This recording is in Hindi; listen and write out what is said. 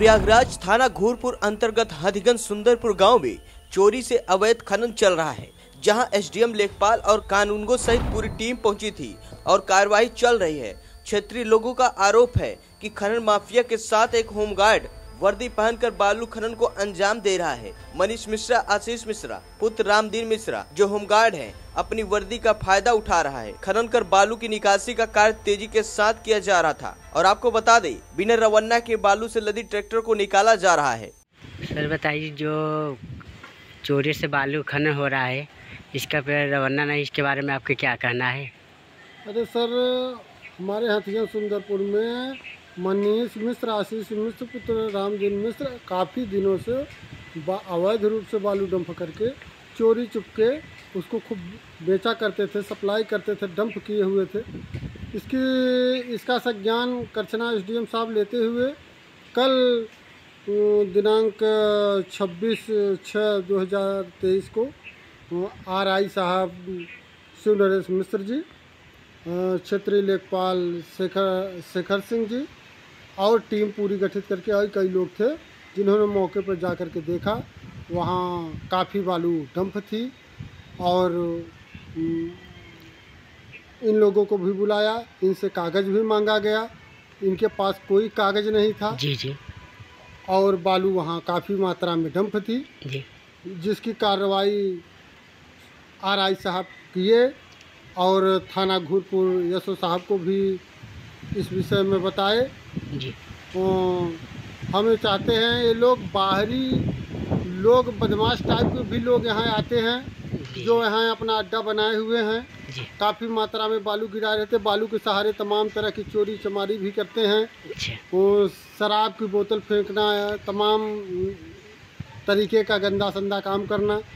प्रयागराज थाना घूरपुर अंतर्गत हथिगंज सुंदरपुर गांव में चोरी से अवैध खनन चल रहा है, जहां एसडीएम लेखपाल और कानूनगो सहित पूरी टीम पहुंची थी और कार्रवाई चल रही है। क्षेत्रीय लोगों का आरोप है कि खनन माफिया के साथ एक होमगार्ड वर्दी पहनकर बालू खनन को अंजाम दे रहा है। मनीष मिश्रा, आशीष मिश्रा पुत्र रामदीन मिश्रा जो होमगार्ड हैं, अपनी वर्दी का फायदा उठा रहा है। खनन कर बालू की निकासी का कार्य तेजी के साथ किया जा रहा था और आपको बता दें, बिना रवाना के बालू से लदी ट्रैक्टर को निकाला जा रहा है। सर बताइए, जो चोरी से बालू खनन हो रहा है, इसका रवाना नहीं, इसके बारे में आपके क्या कहना है? अरे सर, हमारे हथिगंज सुंदरपुर में मनीष मिश्र, आशीष मिश्र पुत्र रामदीन मिश्र काफ़ी दिनों से अवैध रूप से बालू डंप करके चोरी चुपके उसको खूब बेचा करते थे, सप्लाई करते थे, डंप किए हुए थे। इसका संज्ञान करछना एसडीएम साहब लेते हुए कल दिनांक 26/6/2023 को आरआई साहब शिव नरेश मिश्र जी, क्षेत्रीय लेखपाल शेखर सिंह जी और टीम पूरी गठित करके आई। कई लोग थे जिन्होंने मौके पर जा कर के देखा, वहाँ काफ़ी बालू डंप थी और इन लोगों को भी बुलाया, इनसे कागज़ भी मांगा गया। इनके पास कोई कागज़ नहीं था जी और बालू वहाँ काफ़ी मात्रा में डंप थी जी, जिसकी कार्रवाई आरआई साहब किए और थाना घूरपुर यशो साहब को भी इस विषय में बताए जी। हमें चाहते हैं ये लोग बाहरी लोग, बदमाश टाइप के भी लोग यहाँ आते हैं जो यहाँ अपना अड्डा बनाए हुए हैं। काफ़ी मात्रा में बालू गिरा रहे थे, बालू के सहारे तमाम तरह की चोरी चमारी भी करते हैं। वो शराब की बोतल फेंकना, तमाम तरीके का गंदा संदा काम करना।